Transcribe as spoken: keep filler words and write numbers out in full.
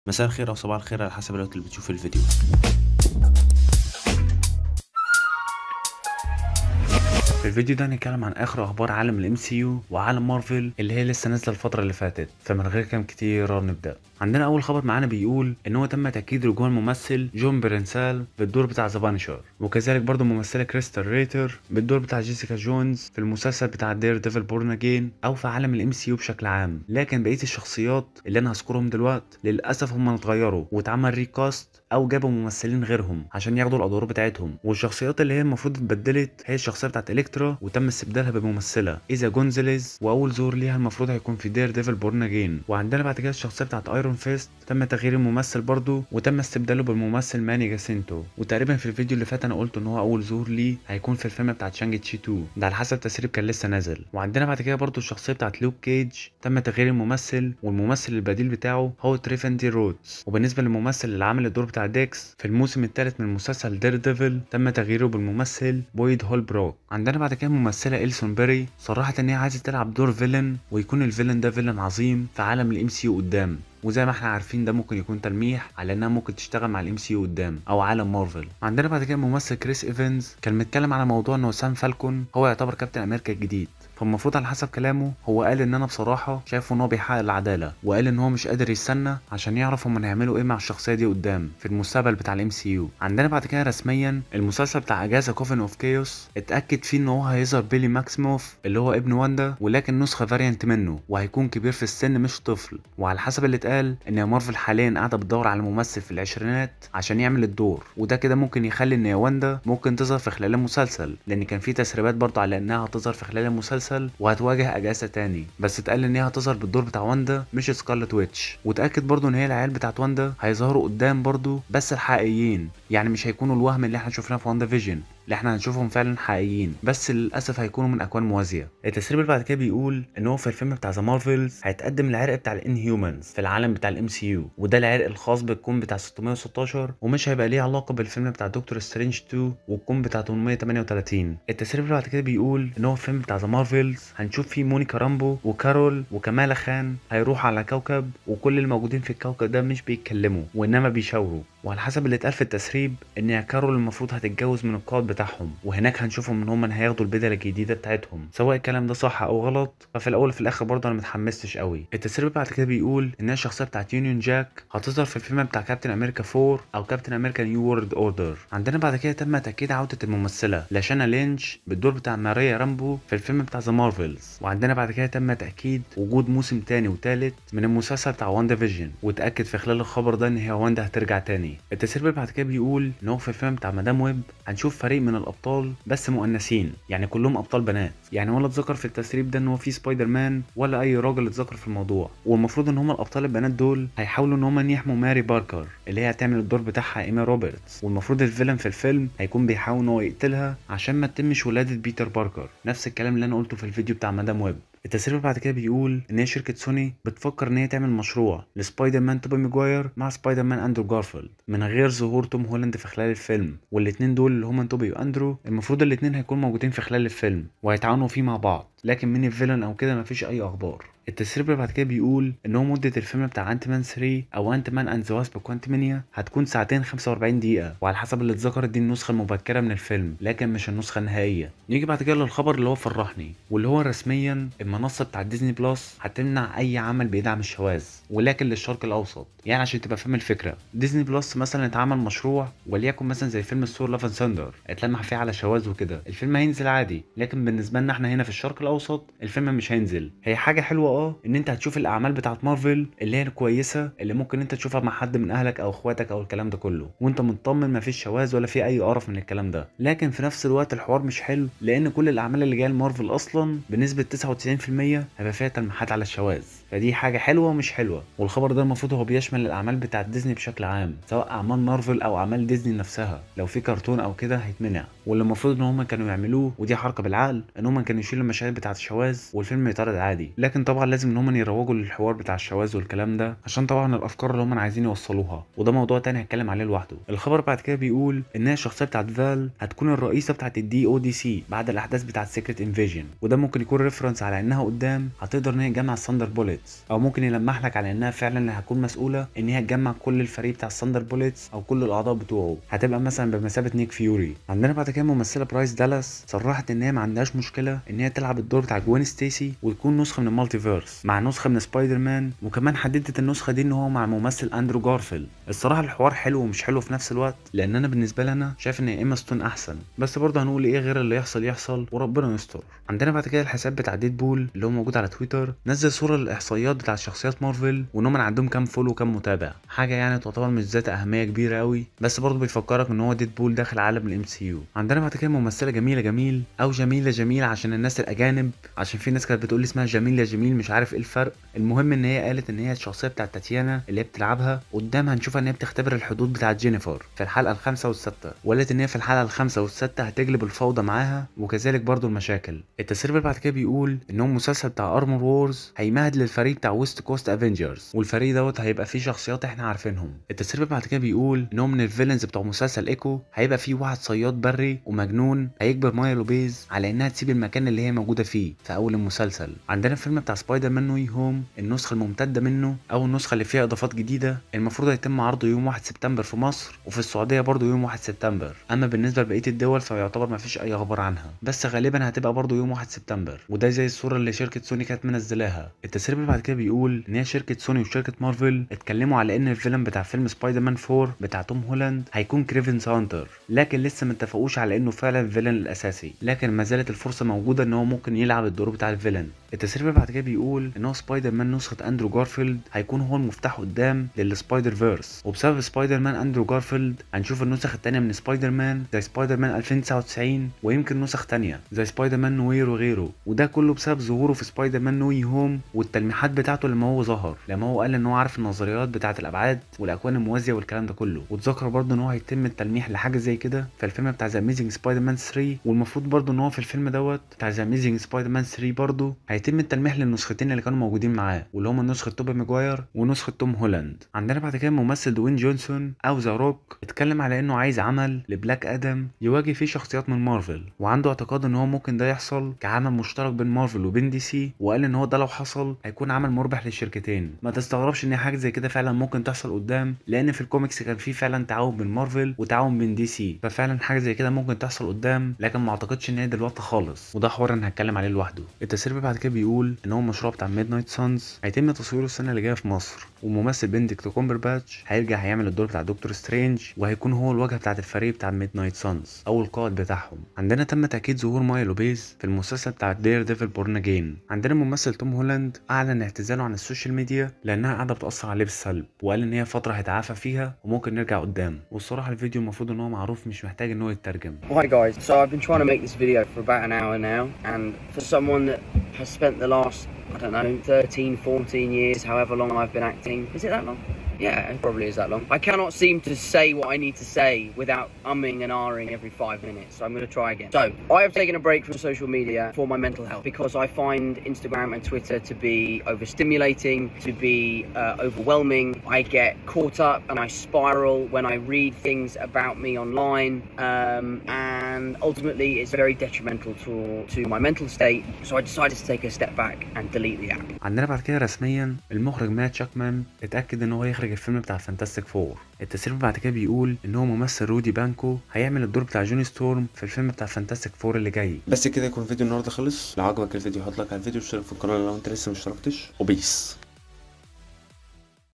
مساء الخير او صباح الخير على حسب الوقت اللي بتشوف الفيديو. في الفيديو ده هنتكلم عن اخر اخبار عالم الام سي يو وعالم مارفل اللي هي لسه نازله الفتره اللي فاتت، فمن غير كلام كتير نبدا. عندنا اول خبر معانا بيقول ان هو تم تاكيد رجوع الممثل جون برينسال بالدور بتاع ذا بانشر، وكذلك برضه الممثله كريستال ريتر بالدور بتاع جيسيكا جونز في المسلسل بتاع دير ديفل بورن اجين او في عالم الام سي يو بشكل عام. لكن بقيه الشخصيات اللي انا هذكرهم دلوقتي للاسف هم اتغيروا واتعمل ريكاست او جابوا ممثلين غيرهم عشان ياخدوا الادوار بتاعتهم، والشخصيات اللي هي المفروض اتبدلت هي الشخصيه بتاعت الكترا وتم استبدالها بممثله ايزا جونزاليز، واول ظهور ليها المفروض هيكون في دير ديفل بورن اجين. وعندنا بعد كده الشخصيه بتاعت ايرون فيست تم تغيير الممثل برضه وتم استبداله بالممثل ماني جاسينتو، وتقريبا في الفيديو اللي فات انا قلت ان هو اول ظهور ليه هيكون في الفيلم بتاعت شانج تشي اتنين، ده على حسب تسريب كان لسه نازل. وعندنا بعد كده برضه الشخصيه بتاعت لوك كيج تم تغيير الممثل والممثل البديل بتاعه هو تريفن دي رودز. وبالنسبه للممثل اللي عامل الدور بتاع ديكس في الموسم الثالث من مسلسل دير ديفل تم تغييره بالممثل بويد هولبروك. عندنا بعد كده ممثله إلسون بيري صرحت ان هي عايزه تلعب دور فيلن، ويكون الفيلن ده فيلن عظيم في عالم الام سي يو قدام، وزي ما احنا عارفين ده ممكن يكون تلميح على انها ممكن تشتغل مع الام سي يو قدام او عالم مارفل. عندنا بعد كده الممثل كريس ايفنز كان متكلم على موضوع انه سام فالكون هو يعتبر كابتن امريكا الجديد، فالمفروض على حسب كلامه هو قال ان انا بصراحه شايفه ان هو بيحقق العداله، وقال ان هو مش قادر يستنى عشان يعرف هم هيعملوا ايه مع الشخصيه دي قدام في المستقبل بتاع الام سي يو. عندنا بعد كده رسميا المسلسل بتاع اجازه كوفن اوف كيوس اتاكد فيه ان هو هيظهر بيلي ماكسيموف اللي هو ابن واندا، ولكن نسخه فاريانت منه وهيكون كبير في السن مش طفل. وعلى حسب اللي اتقال ان مارفل حاليا قاعده بتدور على ممثل في العشرينات عشان يعمل الدور، وده كده ممكن يخلي ان واندا ممكن تظهر في خلال المسلسل، لان كان في تسريبات برضه على انها هتظهر في خلال المسلسل وهتواجه اجازه تاني، بس اتقال ان هي هتظهر بالدور بتاع واندا مش سكارلت ويتش. وتاكد برضه ان هي العيال بتاعت واندا هيظهروا قدام برضه بس الحقيقيين، يعني مش هيكونوا الوهم اللي احنا شفناه في واندا فيجن، اللي احنا هنشوفهم فعلا حقيقيين، بس للاسف هيكونوا من اكوان موازيه. التسريب اللي بعد كده بيقول ان هو في الفيلم بتاع ذا مارفلز هيتقدم العرق بتاع الانهيومنز في العالم بتاع الام سي يو، وده العرق الخاص بالكون بتاع ستمية وستاشر، ومش هيبقى ليه علاقه بالفيلم بتاع دكتور سترينج اتنين والكون بتاع تمنمية وتمنية وتلاتين. التسريب اللي بعد كده بيقول ان هو في الفيلم بتاع ذا مارفلز هنشوف فيه مونيكا رامبو وكارول وكمالا خان هيروحوا على كوكب، وكل الموجودين في الكوكب ده مش بيتكلموا وانما بيشاوروا، وعلى حسب اللي اتقال في التسريب ان يا كارول المفروض هتتجوز من القائد بتاعهم، وهناك هنشوفهم ان هم هياخدوا البدله الجديده بتاعتهم. سواء الكلام ده صح او غلط ففي الاول وفي الاخر برضه انا متحمستش قوي. التسريب بعد كده بيقول ان الشخصيه بتاعت يونيون جاك هتظهر في الفيلم بتاع كابتن امريكا اربعة او كابتن امريكا نيو وورلد اوردر. عندنا بعد كده تم تاكيد عوده الممثله لاشانا لينش بالدور بتاع ماريا رامبو في الفيلم بتاع ذا مارفلز. وعندنا بعد كده تم تاكيد وجود موسم تاني وتالت من المسلسل بتاع واندا فيجن، وتاكد في خلال الخبر ده ان هي واندا هترجع تاني. التسريب بعد كده بيقول ان هو في الفيلم بتاع مدام ويب هنشوف فريق من الابطال بس مؤنثين، يعني كلهم ابطال بنات، يعني ولا اتذكر في التسريب ده ان هو في سبايدر مان ولا اي راجل اتذكر في الموضوع. والمفروض ان هم الابطال البنات دول هيحاولوا ان هم يحموا ماري باركر اللي هي هتعمل الدور بتاعها ايما روبرتس، والمفروض الفيلن في الفيلم هيكون بيحاول ان هو يقتلها عشان ما تتمش ولاده بيتر باركر، نفس الكلام اللي انا قلته في الفيديو بتاع مدام ويب. التسريب بعد كده بيقول ان هي شركه سوني بتفكر ان هي تعمل مشروع لسبايدر مان توبي ماجواير مع سبايدر مان اندرو جارفيلد من غير ظهور توم هولاند في خلال الفيلم، والاثنين دول اللي هما توبي واندرو المفروض الاثنين هيكونوا موجودين في خلال الفيلم وهيتعاونوا فيه مع بعض، لكن مين الفيلن او كده مفيش اي اخبار. التسريب اللي بعد كده بيقول ان هو مده الفيلم بتاع انت مان تلاتة او انت مان اند ذا واسب كوانتمانيا هتكون ساعتين خمسة واربعين دقيقه، وعلى حسب اللي اتذكرت دي النسخه المبكره من الفيلم لكن مش النسخه النهائيه. نيجي بعد كده للخبر اللي هو فرحني، واللي هو رسميا المنصه بتاع ديزني بلس هتمنع اي عمل بيدعم الشواذ ولكن للشرق الاوسط. يعني عشان تبقى فاهم الفكره، ديزني بلس مثلا اتعمل مشروع وليكن مثلا زي فيلم الثور لاف اند ثاندر اتلمح فيه على شواذ وكده، الفيلم هينزل عادي، لكن بالنسبه لنا احنا هنا في الشرق الاوسط الفيلم مش هينزل. هي حاجه حلوه اه ان انت هتشوف الاعمال بتاعت مارفل اللي هي الكويسه اللي ممكن انت تشوفها مع حد من اهلك او اخواتك او الكلام ده كله وانت مطمن مفيش شواذ ولا في اي قرف من الكلام ده، لكن في نفس الوقت الحوار مش حلو لان كل الاعمال اللي جايه لمارفل اصلا بنسبه تسعة وتسعين في المية هيبقى فيها تلميحات على الشواذ، فدي حاجه حلوه ومش حلوه. والخبر ده المفروض هو بيشمل الاعمال بتاعت ديزني بشكل عام، سواء اعمال مارفل او اعمال ديزني نفسها، لو في كرتون او كده هيتمنع. واللي المفروض ان هم كانوا يعملوه ودي حركه بالعقل ان هم كانوا يشيلوا المشاهد بتاعه الشواذ والفيلم يتعرض عادي، لكن طبعا لازم ان هم يروجوا للحوار بتاع الشواذ والكلام ده عشان طبعا الافكار اللي هم عايزين يوصلوها، وده موضوع تاني هتكلم عليه لوحده. الخبر بعد كده بيقول ان هي الشخصيه بتاعه فال هتكون الرئيسه بتاعه الدي او دي سي بعد الاحداث بتاعه سيكريت انفيجن، وده ممكن يكون ريفرنس على انها قدام هتقدر ان هي تجمع الثاندر بوليتس، او ممكن يلمح لك على انها فعلا اللي هتكون مسؤوله ان هي تجمع كل الفريق بتاع الثاندر بوليتس او كل الاعضاء بتوعه، هتبقى مثلا بمثابه نيك فيوري. عندنا بعد كده ممثله برايس دالاس صرحت ان هي ما عندهاش مشكله ان هي تلعب الدور بتاع جوين ستيسي وتكون نسخه من المالتيفيرس مع نسخه من سبايدر مان، وكمان حددت النسخه دي ان هو مع الممثل اندرو جارفيلد. الصراحه الحوار حلو ومش حلو في نفس الوقت، لان انا بالنسبه لي انا شايف ان ايما ستون احسن، بس برضه هنقول ايه غير اللي يحصل يحصل وربنا يستر. عندنا بعد كده الحساب بتاع ديدبول اللي هو موجود على تويتر نزل صوره للاحصائيات بتاع شخصيات مارفل وان هم عندهم كام فولو وكام متابع، حاجه يعني تعتبر مش ذات اهميه كبيره قوي، بس برضه بيفكرك ان هو ديدبول داخل عالم الام سي يو. عندنا بعد كده ممثله جميله جميل او جميله جميل عشان الناس الاجانب، عشان في ناس كانت بتقول لي اسمها جميله جميل مش عارف ايه الفرق. المهم ان هي قالت ان هي الشخصيه بتاعت تاتيانا اللي هي بتلعبها قدام هنشوفها ان هي بتختبر الحدود بتاعت جينيفر في الحلقه الخامسه والسادسه، وقالت ان هي في الحلقه الخامسه والسادسه هتجلب الفوضى معاها وكذلك برضه المشاكل. التسريب اللي بعد كده بيقول ان هو المسلسل بتاع ارمور وورز هيمهد للفريق بتاع ويست كوست افنجرز، والفريق دوت هيبقى فيه شخصيات احنا عارفينهم. التسريب اللي بعد كده بيقول ان هو من الفيلنز بتوع مسلسل ايكو هيبقى فيه واحد صياد بري ومجنون هيجبر مايا لوبيز على انها تسيب المكان اللي هي موجوده فيه في اول المسلسل. عندنا الفيلم بتاع سبايدر مان نو هوم النسخه الممتده منه او النسخه اللي فيها اضافات جديده المفروض هيتم عرضه يوم واحد سبتمبر في مصر، وفي السعوديه برضه يوم واحد سبتمبر، اما بالنسبه لبقيه الدول فيعتبر ما فيش اي اخبار عنها، بس غالبا هتبقى برضه يوم واحد سبتمبر، وده زي الصوره اللي شركه سوني كانت منزلاها. التسريب اللي بعد كده بيقول ان هي شركه سوني وشركه مارفل اتكلموا على ان الفيلم بتاع فيلم سبايدر مان أربعة بتاع توم هولاند هيكون كريفن سانتر، لكن لسه ما اتفقوش على انه فعلا الفيلن الاساسي، لكن ما زالت الفرصه موجوده ان هو ممكن يلعب الدور بتاع الفيلن. التسريب اللي بعد كده بيقول ان هو سبايدر مان نسخه اندرو جارفيلد هيكون هو المفتاح قدام للسبايدر فيرس، وبسبب سبايدر مان اندرو جارفيلد هنشوف النسخ الثانيه من سبايدر مان زي سبايدر مان ألفين وتسعة وتسعين ويمكن نسخ ثانيه زي سبايدر مان نوير وغيره، وده كله بسبب ظهوره في سبايدر مان نو هوم والتلميحات بتاعته لما هو ظهر، لما هو قال ان هو عارف النظريات بتاعه الابعاد والاكوان الموازيه والكلام ده كله، واتذكر برضه ان هو هيتم التلميح لحاجه زي كده في الفيلم بتاع ذا اميزنج سبايدر مان ثلاثة، والمفروض برضه ان هو في الفيلم دوت بتاع ذا اميزنج سبايدر مان ثلاثة برضه هيتم التلميح للنسختين اللي كانوا موجودين معاه، واللي هم نسخه توبي ماجواير ونسخه توم هولاند. عندنا بعد كده الممثل دوين جونسون او ذا روك اتكلم على انه عايز عمل لبلاك ادم يواجه فيه شخصيات من مارفل، وعنده اعتقاد ان هو ممكن ده يحصل كعمل مشترك بين مارفل وبين دي سي، وقال ان هو ده لو حصل هيكون عمل مربح للشركتين. ما تستغربش ان حاجه زي كده فعلا ممكن تحصل قدام، لان في الكوميكس كان في فعلا تعاون بين مارفل وتعاون بين دي سي، ففعلا حاجه زي كده ممكن تحصل قدام، لكن ما اعتقدش ان هي دلوقتي خالص، وده حوار انا هتكلم عليه لوحده. التسريب بعد كده بيقول ان هو المشروع بتاع ميد نايت سانز هيتم تصويره السنه اللي جايه في مصر، وممثل بنديكت كومبرباتش هيرجع هيعمل الدور بتاع دكتور سترينج، وهيكون هو الواجهه بتاعه الفريق بتاع ميد نايت سانز او القائد بتاعهم. عندنا تم تاكيد ظهور مايا لوبيز في المسلسل بتاع دير ديفل بورن اجين. عندنا الممثل توم هولاند اعلن اعتزاله عن السوشيال ميديا لانها قاعده بتاثر عليه بالسلب، وقال ان هي فتره هيتعافى فيها وممكن نرجع قدام، والصراحه الفيديو المفروض ان هو معروف مش محتاج ان هو يترجم. Hi guys, so I've been trying to make this video for about an hour now, and for someone that has spent the last, I don't know, thirteen, fourteen years, however long I've been acting, is it that long? Yeah, it probably is that long. I cannot seem to say what I need to say without umming and ahhing every five minutes, so I'm going to try again. So, I have taken a break from social media for my mental health because I find Instagram and Twitter to be overstimulating, to be uh, overwhelming. I get caught up and I spiral when I read things about me online, um, and ultimately it's very detrimental to, to my mental state, so I decided to take a step back and delete the app. عندنا بعد كده رسميا المخرج مات شاكمان اتاكد ان هو يخرج الفيلم بتاع فانتاستيك فور. التسريب بعد كده بيقول ان هو ممثل رودي بانكو هيعمل الدور بتاع جوني ستورم في الفيلم بتاع فانتاستيك فور اللي جاي. بس كده يكون فيديو النهارده خلص. لو عجبك الفيديو حط لايك على الفيديو واشترك في القناه لو انت لسه مشتركتش، وبيس.